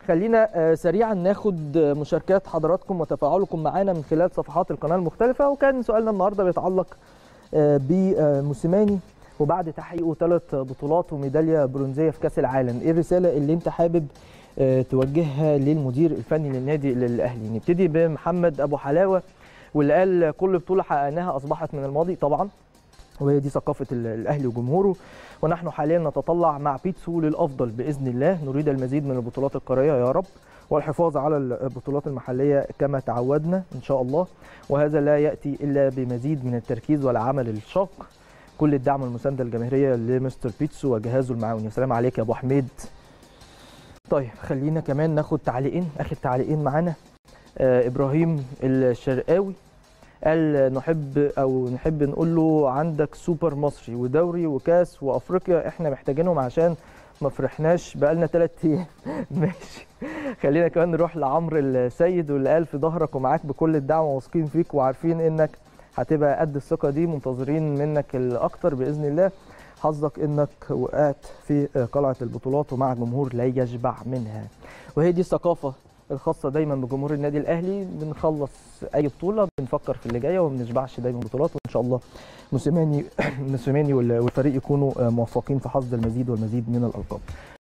خلينا سريعا ناخد مشاركات حضراتكم وتفاعلكم معانا من خلال صفحات القناه المختلفه. وكان سؤالنا النهارده بيتعلق بموسيماني وبعد تحقيقه 3 بطولات وميداليه برونزيه في كاس العالم، ايه الرساله اللي انت حابب توجهها للمدير الفني للنادي الاهلي؟ نبتدي بمحمد ابو حلاوه واللي قال كل بطوله حققناها اصبحت من الماضي طبعا، وهي دي ثقافه الاهلي وجمهوره، ونحن حاليا نتطلع مع بيتسو للافضل باذن الله، نريد المزيد من البطولات القاريه يا رب والحفاظ على البطولات المحليه كما تعودنا ان شاء الله، وهذا لا ياتي الا بمزيد من التركيز والعمل الشاق. كل الدعم والمسانده الجماهيريه لمستر بيتسو وجهازه المعاون. يا سلام عليك يا ابو حميد. طيب خلينا كمان ناخد تعليقين، اخر تعليقين معانا. ابراهيم الشرقاوي قال نحب نقول له عندك سوبر مصري ودوري وكاس وافريقيا، احنا محتاجينهم عشان ما فرحناش بقالنا 3 ايام. ماشي. خلينا كمان نروح لعمرو السيد واللي قال في ظهرك ومعاك بكل الدعم وواثقين فيك وعارفين انك هتبقى قد الثقه دي، منتظرين منك الاكتر باذن الله. حظك انك وقعت في قلعه البطولات ومع جمهور لا يشبع منها، وهي دي الثقافه الخاصه دايما بجمهور النادي الاهلي. بنخلص اي بطوله بنفكر في اللي جايه وما بنشبعش دايما بطولات، وان شاء الله موسيماني والفريق يكونوا موفقين في حصد المزيد والمزيد من الالقاب.